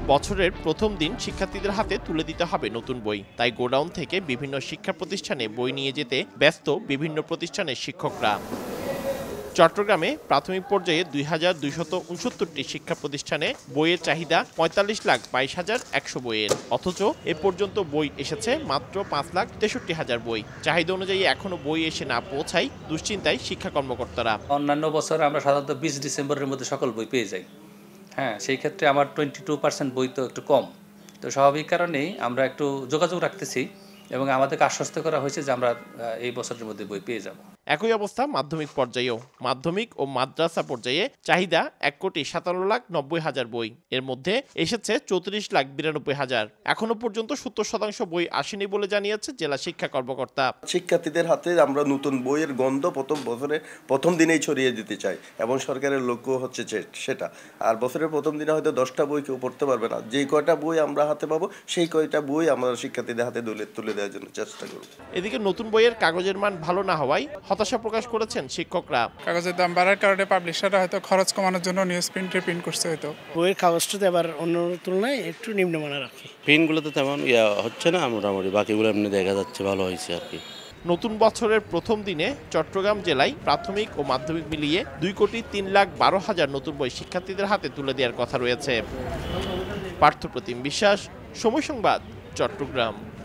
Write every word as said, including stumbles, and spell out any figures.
বছরের প্রথম দিন শিক্ষার্থীদের হাতে তুলে দিতে হবে নতুন বই, তাই গোডাউন থেকে বিভিন্ন শিক্ষা প্রতিষ্ঠানে বই নিয়ে যেতে ব্যস্ত বিভিন্ন প্রতিষ্ঠানের শিক্ষকরা। চট্টগ্রামে প্রাথমিক পর্যায়ে দুই হাজার দুইশত উনসত্তরটি শিক্ষা প্রতিষ্ঠানে বইয়ের চাহিদা পঁয়তাল্লিশ লাখ বাইশ হাজার একশো বইয়ের, অথচ এ পর্যন্ত বই এসেছে মাত্র পাঁচ লাখ তেষট্টি হাজার বই। চাহিদা অনুযায়ী এখনো বই এসে না পৌঁছায় দুশ্চিন্তায় শিক্ষা কর্মকর্তারা। অন্যান্য বছর আমরা সাধারণত বিশ ডিসেম্বরের মধ্যে সকল বই পেয়ে যাই। হ্যাঁ, সেই ক্ষেত্রে আমার টোয়েন্টি টু পার্সেন্ট বই তো একটু কম, তো স্বাভাবিক কারণেই আমরা একটু যোগাযোগ রাখতেছি এবং আমাদেরকে আশ্বস্ত করা হয়েছে যে আমরা এই বছরের মধ্যে বই পেয়ে যাব। একই অবস্থা মাধ্যমিক পর্যায়েও। মাধ্যমিক ও মাদ্রাসা পর্যায়ে চাহিদা এক কোটি সাতান্ন লাখ নব্বই হাজার বই, এর মধ্যে এসেছে চৌত্রিশ লাখ বিরানব্বই হাজার। এখনো পর্যন্ত সত্তর শতাংশ বই আসেনি বলে জানিয়েছে জেলা শিক্ষা কর্মকর্তা। শিক্ষার্থীদের হাতে আমরা নতুন বইয়ের গন্ধ প্রথম বছরে প্রথম দিনেই ছড়িয়ে দিতে চাই এবং সরকারের লক্ষ্য হচ্ছে সেটা। আর বছরের প্রথম দিনে হয়তো দশটা বই কেউ পড়তে পারবে না, যেই কয়টা বই আমরা হাতে পাবো সেই কয়টা বই আমরা শিক্ষার্থীদের হাতে তুলে দেওয়ার জন্য চেষ্টা করব। এদিকে নতুন বইয়ের কাগজের মান ভালো না হওয়ায় হতাশা প্রকাশ করেছেন শিক্ষকরা। কাগজের দাম বাড়ার কারণে পাবলিশাররা হয়তো খরচ কমানোর জন্য নিউজ প্রিন্টে প্রিন্ট করছে, হয়তো বইয়ের কাগজটাতে আবার অন্য তুলনায় একটু নিম্নমানের রাখি। প্রিন্টগুলোতে তেমন ইয়া হচ্ছে না, মোটামুটি বাকিগুলো এমনি দেখা যাচ্ছে ভালো হয়েছে আর কি। নতুন বছরের প্রথম দিনে চট্টগ্রাম জেলায় প্রাথমিক ও মাধ্যমিক মিলিয়ে দুই কোটি তিন লাখ বারো হাজার নতুন বই শিক্ষার্থীদের হাতে তুলে দেওয়ার কথা রয়েছে। পার্থপ্রতিম বিশ্বাস, সময় সংবাদ, চট্টগ্রাম।